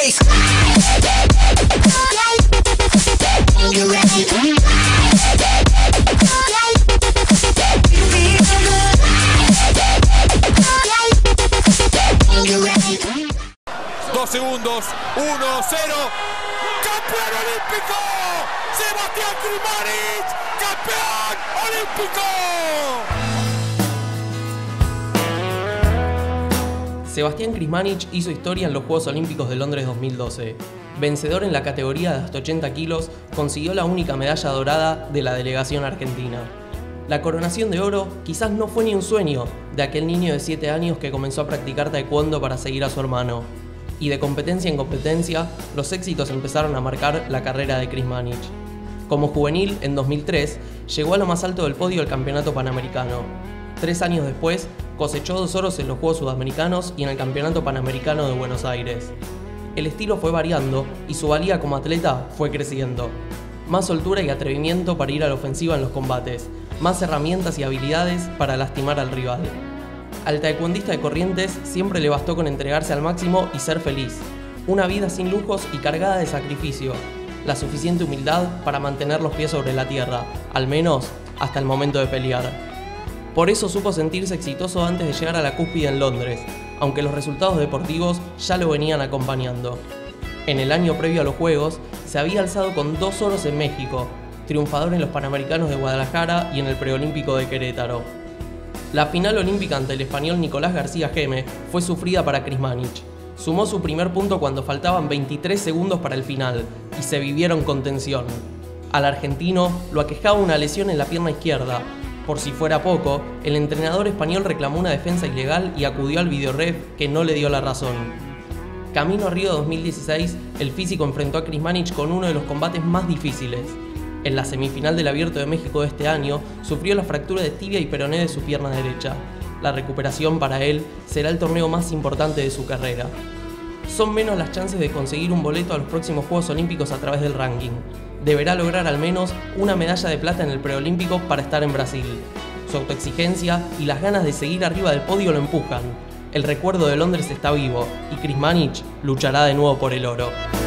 bass. You ready? 2 segundos, 1-0. ¡Campeón olímpico! ¡Sebastián Krizmanić! ¡Campeón olímpico! Sebastián Krizmanić hizo historia en los Juegos Olímpicos de Londres 2012. Vencedor en la categoría de hasta 80 kilos, consiguió la única medalla dorada de la delegación argentina. La coronación de oro quizás no fue ni un sueño de aquel niño de 7 años que comenzó a practicar taekwondo para seguir a su hermano. Y de competencia en competencia, los éxitos empezaron a marcar la carrera de Krizmanić. Como juvenil, en 2003, llegó a lo más alto del podio del Campeonato Panamericano. 3 años después, cosechó 2 oros en los Juegos Sudamericanos y en el Campeonato Panamericano de Buenos Aires. El estilo fue variando y su valía como atleta fue creciendo. Más soltura y atrevimiento para ir a la ofensiva en los combates, más herramientas y habilidades para lastimar al rival. Al taekwondista de Corrientes siempre le bastó con entregarse al máximo y ser feliz. Una vida sin lujos y cargada de sacrificio. La suficiente humildad para mantener los pies sobre la tierra, al menos hasta el momento de pelear. Por eso supo sentirse exitoso antes de llegar a la cúspide en Londres, aunque los resultados deportivos ya lo venían acompañando. En el año previo a los Juegos, se había alzado con 2 oros en México, triunfador en los Panamericanos de Guadalajara y en el Preolímpico de Querétaro. La final olímpica ante el español Nicolás García Geme fue sufrida para Krizmanić. Sumó su primer punto cuando faltaban 23 segundos para el final y se vivieron con tensión. Al argentino lo aquejaba una lesión en la pierna izquierda. Por si fuera poco, el entrenador español reclamó una defensa ilegal y acudió al videoref que no le dio la razón. Camino a Río 2016, el físico enfrentó a Krizmanić con uno de los combates más difíciles. En la semifinal del Abierto de México de este año, sufrió la fractura de tibia y peroné de su pierna derecha. La recuperación para él será el torneo más importante de su carrera. Son menos las chances de conseguir un boleto a los próximos Juegos Olímpicos a través del ranking. Deberá lograr al menos una medalla de plata en el preolímpico para estar en Brasil. Su autoexigencia y las ganas de seguir arriba del podio lo empujan. El recuerdo de Londres está vivo y Krizmanić luchará de nuevo por el oro.